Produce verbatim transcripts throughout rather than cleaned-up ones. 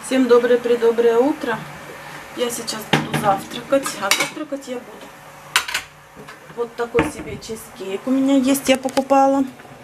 Всем доброе-предоброе утро. Я сейчас буду завтракать, а завтракать я буду. Вот такой себе чизкейк у меня есть, я покупала.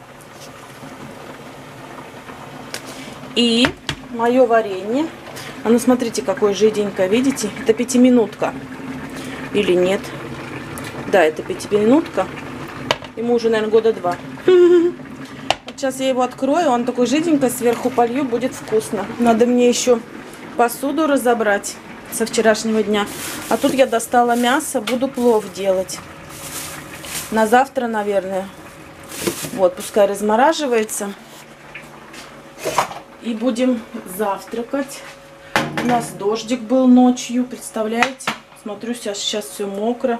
И мое варенье. А ну смотрите, какое жиденькое, видите? Это пятиминутка. Или нет? Да, это пятиминутка. Ему уже, наверное, года два. Сейчас я его открою, он такой жиденький, сверху полью, будет вкусно. Надо мне еще посуду разобрать со вчерашнего дня. А тут я достала мясо, буду плов делать. На завтра, наверное. Вот, пускай размораживается. И будем завтракать. У нас дождик был ночью, представляете? Смотрю, сейчас, сейчас все мокро.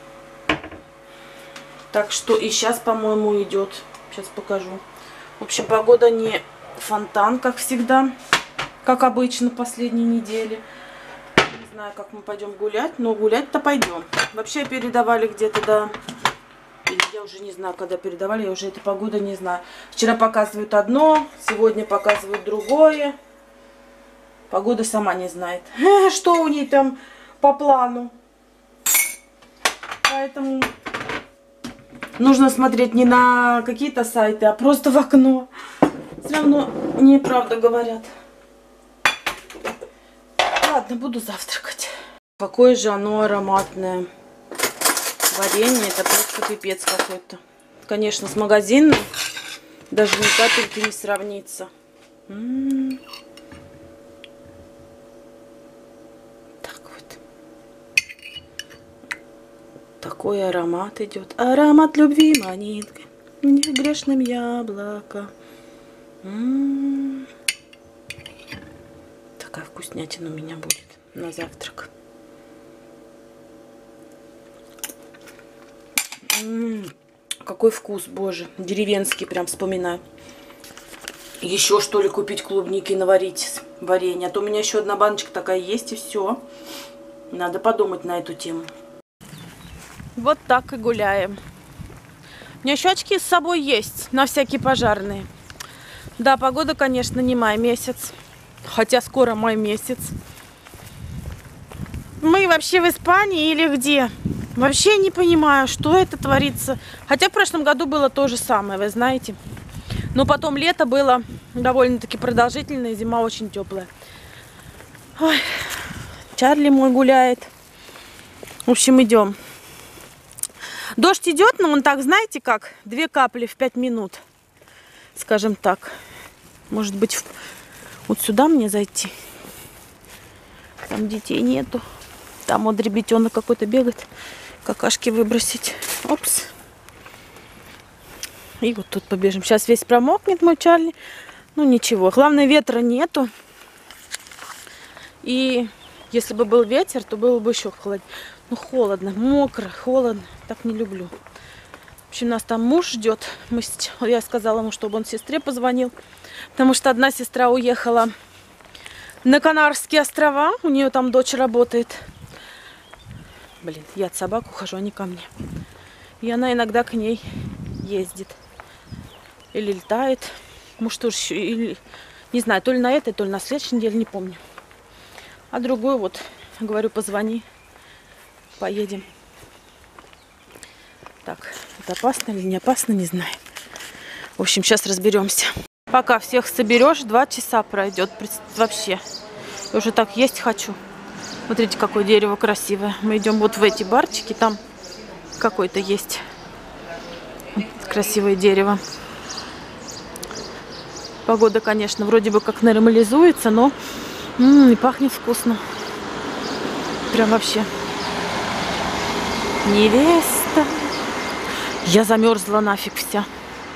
Так что и сейчас, по-моему, идет. Сейчас покажу. В общем, погода не фонтан, как всегда, как обычно последние недели. Не знаю, как мы пойдем гулять, но гулять-то пойдем. Вообще передавали где-то, да, или я уже не знаю, когда передавали, я уже этой погоды не знаю. Вчера показывают одно, сегодня показывают другое. Погода сама не знает, что у ней там по плану. Поэтому... нужно смотреть не на какие-то сайты, а просто в окно. Все равно неправду говорят. Ладно, буду завтракать. Какое же оно ароматное. Варенье, это просто пипец какой-то. Конечно, с магазинным даже ни капельки не сравнится. М-м-м. Такой аромат идет. Аромат любви манит не грешным яблоко. М-м-м. Такая вкуснятина у меня будет на завтрак. М-м-м. Какой вкус, боже. Деревенский прям вспоминаю. Еще что ли купить клубники и наварить варенье. А то у меня еще одна баночка такая есть и все. Надо подумать на эту тему. Вот так и гуляем. У меня еще очки с собой есть, на всякие пожарные. Да, погода, конечно, не май месяц. Хотя скоро май месяц. Мы вообще в Испании или где? Вообще не понимаю, что это творится. Хотя в прошлом году было то же самое, вы знаете. Но потом лето было довольно-таки продолжительное, зима очень теплая. Ой, Чарли мой гуляет. В общем, идем. Дождь идет, но он так, знаете как, две капли в пять минут, скажем так. Может быть, в... вот сюда мне зайти. Там детей нету. Там вот ребятенок какой-то бегает, какашки выбросить. Опс. И вот тут побежим. Сейчас весь промокнет мой Чарли. Ну ничего, главное, ветра нету. И если бы был ветер, то было бы еще холоднее. Ну, холодно, мокро, холодно. Так не люблю. В общем, нас там муж ждет. Мы, я сказала ему, чтобы он сестре позвонил. Потому что одна сестра уехала на Канарские острова. У нее там дочь работает. Блин, я от собак ухожу, а не ко мне. И она иногда к ней ездит. Или летает. Может, тоже еще... Или, не знаю, то ли на этой, то ли на следующей неделе, не помню. А другую вот, говорю, позвони. Поедем. Так, это опасно или не опасно, не знаю. В общем, сейчас разберемся. Пока всех соберешь, два часа пройдет. Вообще. Я уже так есть хочу. Смотрите, какое дерево красивое. Мы идем вот в эти барчики. Там какое-то есть красивое дерево. Погода, конечно, вроде бы как нормализуется, но м-м, и пахнет вкусно. Прям вообще. Невеста. Я замерзла нафиг вся.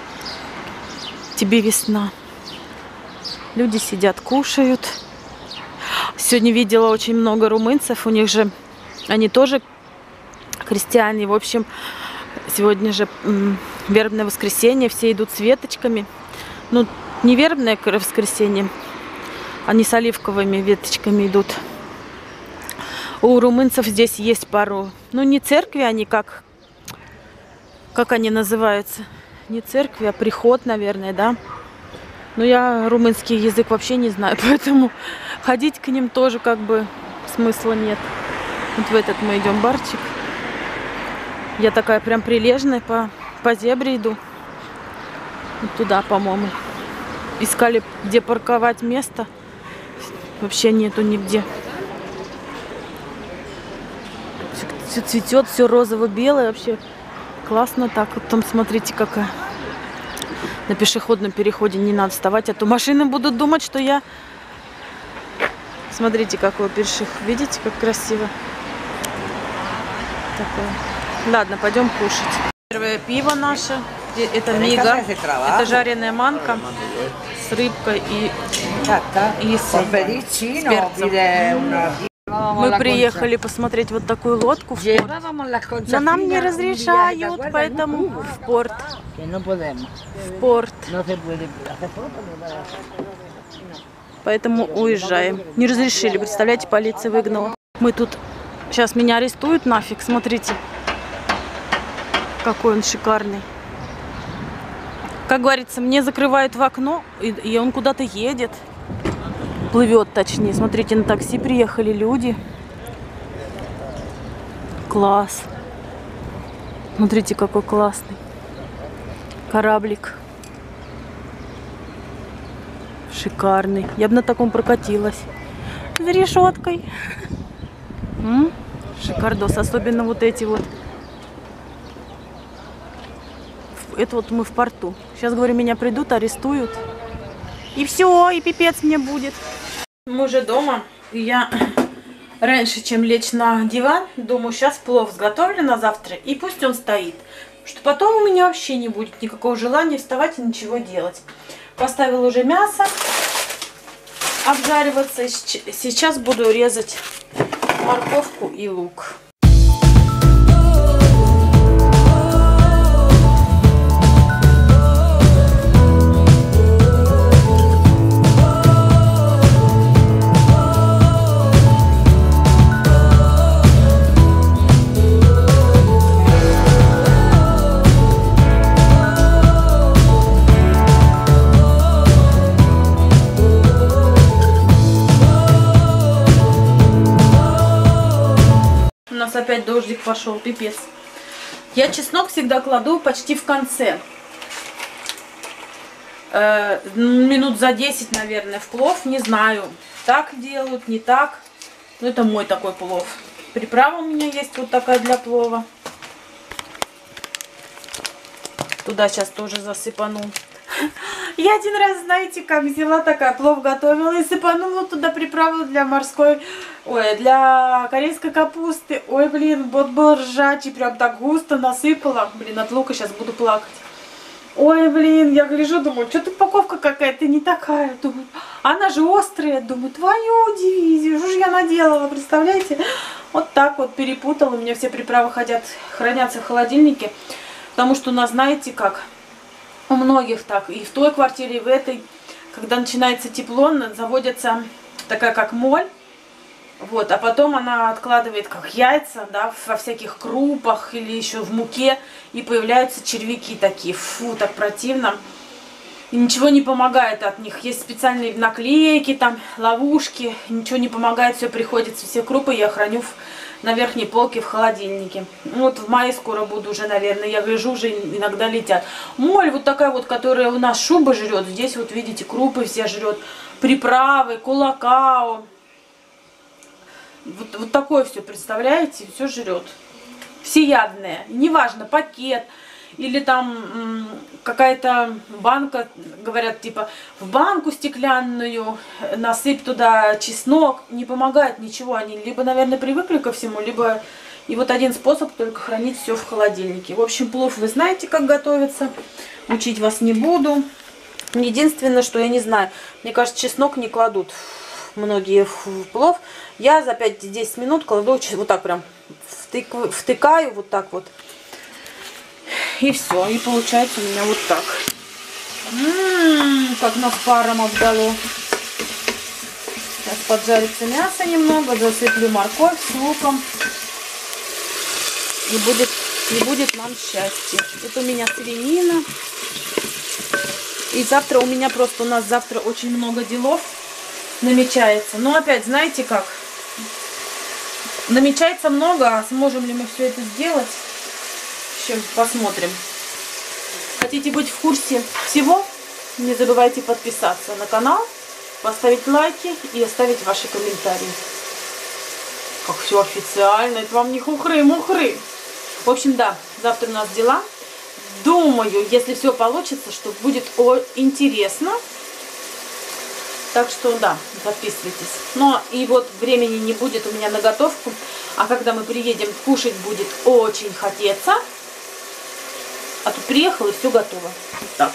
Тебе весна. Люди сидят, кушают. Сегодня видела очень много румынцев. У них же, они тоже христиане. В общем, сегодня же м, вербное воскресенье. Все идут с веточками. Ну, не вербное воскресенье. Они с оливковыми веточками идут. У румынцев здесь есть пару, ну не церкви, они как, как они называются? Не церкви, а приход, наверное, да? Но я румынский язык вообще не знаю, поэтому ходить к ним тоже как бы смысла нет. Вот в этот мы идем барчик. Я такая прям прилежная, по, по зебре иду. Вот туда, по-моему. Искали, где парковать место. Вообще нету нигде. Все цветет, все розово-белое. Вообще классно так. Вот там смотрите, какая. На пешеходном переходе не надо вставать, а то машины будут думать, что я... Смотрите, какой переших. Видите, как красиво? Такое. Ладно, пойдем кушать. Первое пиво наше. Это мига. Это жареная манка с рыбкой и, и с перцем. Мы приехали посмотреть вот такую лодку в порт. Но нам не разрешают, поэтому в порт. В порт. Поэтому уезжаем. Не разрешили, представляете, полиция выгнала. Мы тут... Сейчас меня арестуют нафиг, смотрите. Какой он шикарный. Как говорится, мне закрывают в окно, и, и он куда-то едет. Плывет, точнее. Смотрите, на такси приехали люди. Класс. Смотрите, какой классный кораблик. Шикарный. Я бы на таком прокатилась. За решеткой. М? Шикардос. Особенно вот эти вот. Это вот мы в порту. Сейчас, говорю, меня придут, арестуют. И все, и пипец мне будет. Мы уже дома. И я раньше, чем лечь на диван, думаю, сейчас плов сготовлю на завтра. И пусть он стоит. Что потом у меня вообще не будет никакого желания вставать и ничего делать. Поставила уже мясо обжариваться. Сейчас буду резать морковку и лук. У нас опять дождик пошел, пипец. Я чеснок всегда кладу почти в конце. Э, минут за десять, наверное, в плов. Не знаю, так делают, не так. Но это мой такой плов. Приправа у меня есть вот такая для плова. Туда сейчас тоже засыпану. Я один раз, знаете, как взяла такая, плов готовила и сыпанула туда приправу для морской, ой, для корейской капусты. Ой, блин, вот был ржачий, прям так густо насыпала. Блин, от лука сейчас буду плакать. Ой, блин, я гляжу, думаю, что-то упаковка какая-то не такая. Думаю, она же острая. Думаю, твою дивизию, что же я наделала, представляете? Вот так вот перепутала. У меня все приправы ходят, хранятся в холодильнике. Потому что у нас, знаете как... У многих так, и в той квартире, и в этой, когда начинается тепло, заводится такая как моль, вот, а потом она откладывает как яйца, да, во всяких крупах или еще в муке, и появляются червяки такие, фу, так противно. И ничего не помогает от них, есть специальные наклейки, там, ловушки, ничего не помогает, все приходится, все крупы я храню в... на верхней полке в холодильнике. Вот в мае скоро буду уже, наверное. Я гляжу, уже иногда летят. Моль вот такая вот, которая у нас шуба жрет. Здесь вот видите, крупы все жрет. Приправы, кулакао. Вот, вот такое все, представляете? Все жрет. Всеядное. Неважно, пакет. Или там какая-то банка, говорят, типа, в банку стеклянную, насыпь туда чеснок. Не помогает ничего. Они либо, наверное, привыкли ко всему, либо... И вот один способ только хранить все в холодильнике. В общем, плов вы знаете, как готовится. Учить вас не буду. Единственное, что я не знаю. Мне кажется, чеснок не кладут многие в плов. Я за пять-десять минут кладу вот так прям, втык, втыкаю вот так вот. И все, и получается у меня вот так. М-м-м, как нас паром обдало. Сейчас поджарится мясо немного, засыплю морковь с луком. И будет, и будет нам счастье. Это у меня свинина. И завтра у меня просто, у нас завтра очень много делов намечается. Но опять, знаете как? Намечается много, а сможем ли мы все это сделать? Еще посмотрим. Хотите быть в курсе всего? Не забывайте подписаться на канал, поставить лайки и оставить ваши комментарии. Как все официально, это вам не хухры-мухры. В общем, да, завтра у нас дела. Думаю, если все получится, что будет о, интересно. Так что, да, подписывайтесь. Но и вот времени не будет у меня на готовку. А когда мы приедем, кушать будет очень хотеться. А тут приехал и все готово. Вот так.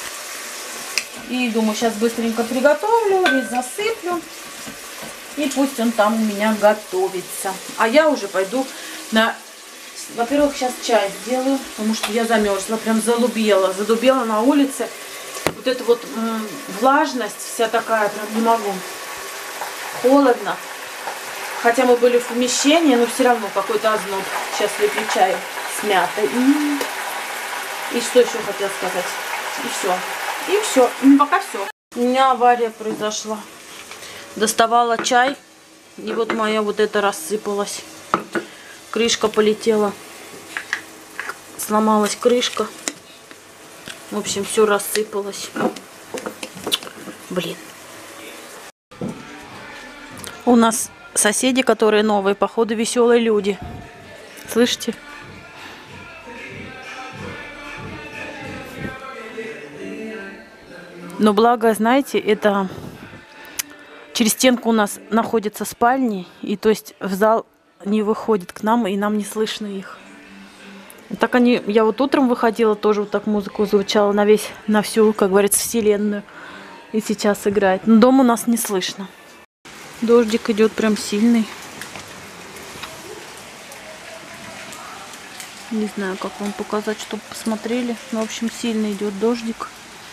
И думаю, сейчас быстренько приготовлю, рис засыплю. И пусть он там у меня готовится. А я уже пойду на... Во-первых, сейчас чай сделаю, потому что я замерзла, прям залубела. Задубела на улице. Вот эта вот м, влажность вся такая, прям не могу. Холодно. Хотя мы были в помещении, но все равно какой-то озноб. Сейчас выпью чай с мятой. И что еще хотела сказать? И все. И все. Ну, пока все. У меня авария произошла. Доставала чай. И вот моя вот это рассыпалась. Крышка полетела. Сломалась крышка. В общем, все рассыпалось. Блин. У нас соседи, которые новые, походу, веселые люди. Слышите? Но благо, знаете, это через стенку у нас находятся спальни, и то есть в зал не выходит к нам, и нам не слышно их. Так они, я вот утром выходила, тоже вот так музыку звучала на весь, на всю, как говорится, вселенную. И сейчас играет. Но дома у нас не слышно. Дождик идет прям сильный. Не знаю, как вам показать, чтобы посмотрели. Но, в общем, сильно идет дождик.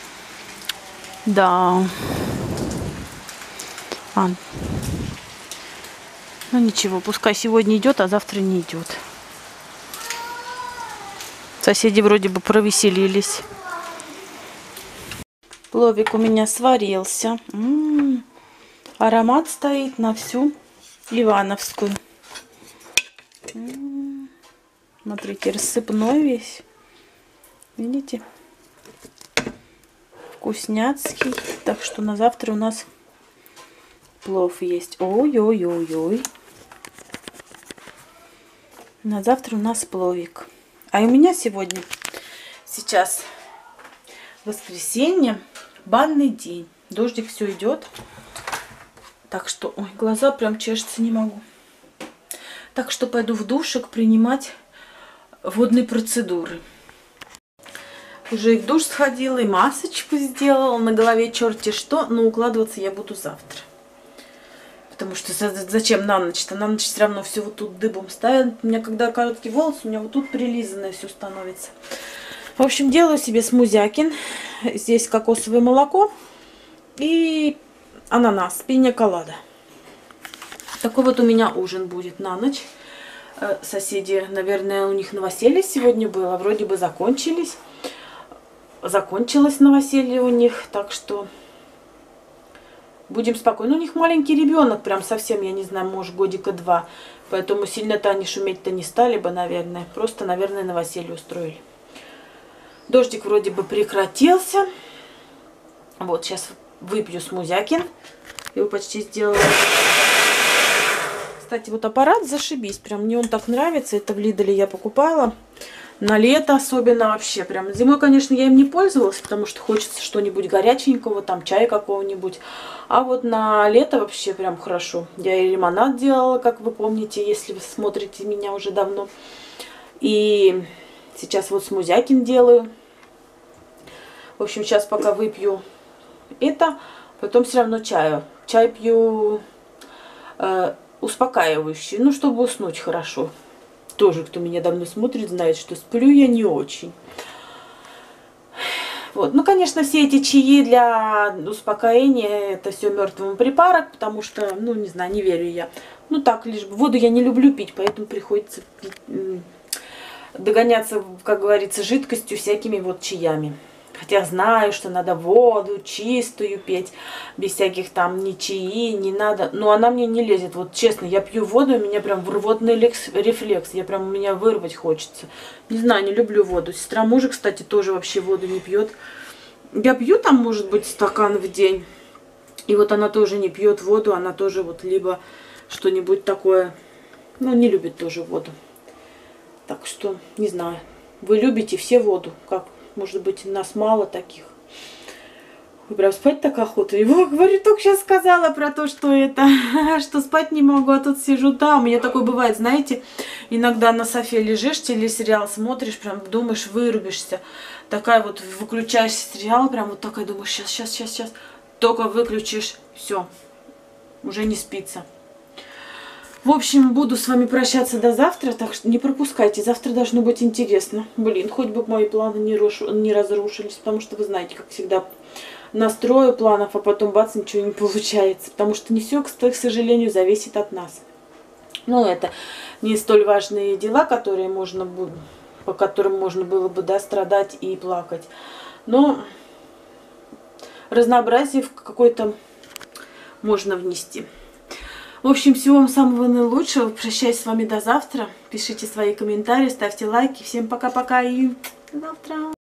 Да. А. Ну ничего, пускай сегодня идет, а завтра не идет. Соседи вроде бы провеселились. Пловик у меня сварился. М-м-м. Аромат стоит на всю Ивановскую. М-м-м. Смотрите, рассыпной весь. Видите? Вкусняцкий. Так что на завтра у нас плов есть. Ой-ой-ой-ой. На завтра у нас пловик. А у меня сегодня, сейчас воскресенье, банный день. Дождик все идет. Так что, ой, глаза прям чешутся, не могу. Так что пойду в душик принимать водные процедуры. Уже и в душ сходила, и масочку сделала. На голове черти что, но укладываться я буду завтра. Потому что зачем на ночь-то? На ночь все равно все вот тут дыбом ставят. У меня когда короткие волосы, у меня вот тут прилизанное все становится. В общем, делаю себе смузякин. Здесь кокосовое молоко и ананас, пинья-колада. Такой вот у меня ужин будет на ночь. Соседи, наверное, у них новоселье сегодня было. Вроде бы закончились. Закончилось новоселье у них, так что... Будем спокойны. У них маленький ребенок, прям совсем, я не знаю, может, годика два. Поэтому сильно-то они шуметь-то не стали бы, наверное. Просто, наверное, новоселье устроили. Дождик вроде бы прекратился. Вот, сейчас выпью смузякин. Его почти сделала. Кстати, вот аппарат зашибись. Прям мне он так нравится. Это в Лиделе я покупала. На лето особенно вообще. Прям зимой, конечно, я им не пользовалась, потому что хочется что-нибудь горяченького, там чая какого-нибудь. А вот на лето вообще прям хорошо. Я и лимонад делала, как вы помните, если вы смотрите меня уже давно. И сейчас вот смузякин делаю. В общем, сейчас пока выпью это, потом все равно чаю. Чай пью э, успокаивающий, ну, чтобы уснуть хорошо. Тоже, кто меня давно смотрит, знает, что сплю я не очень. Вот. Ну, конечно, все эти чаи для успокоения, это все мертвый припарок, потому что, ну, не знаю, не верю я. Ну, так, лишь бы. Воду я не люблю пить, поэтому приходится пить, догоняться, как говорится, жидкостью, всякими вот чаями. Хотя знаю, что надо воду чистую пить, без всяких там ни чаи, не надо. Но она мне не лезет. Вот честно, я пью воду, и у меня прям рвотный рефлекс. Я прям, у меня вырвать хочется. Не знаю, не люблю воду. Сестра мужа, кстати, тоже вообще воду не пьет. Я пью там, может быть, стакан в день. И вот она тоже не пьет воду. Она тоже вот либо что-нибудь такое. Ну, не любит тоже воду. Так что, не знаю. Вы любите все воду, как? Может быть, нас мало таких. Ой, прям спать так охота. Его, говорю, только сейчас сказала про то, что это, что спать не могу, а тут сижу там. У меня такое бывает, знаете, иногда на софе лежишь, телесериал смотришь, прям думаешь, вырубишься. Такая вот, выключаешь сериал, прям вот такая думаешь, сейчас, сейчас, сейчас, сейчас. Только выключишь, все, уже не спится. В общем, буду с вами прощаться до завтра, так что не пропускайте. Завтра должно быть интересно. Блин, хоть бы мои планы не, руш... не разрушились, потому что вы знаете, как всегда, настрою планов, а потом бац, ничего не получается. Потому что не все, к сожалению, зависит от нас. Ну, это не столь важные дела, которые можно бы, по которым можно было бы, да, страдать и плакать. Но разнообразие в какое-то можно внести. В общем, всего вам самого наилучшего. Прощаюсь с вами до завтра. Пишите свои комментарии, ставьте лайки. Всем пока-пока и до завтра.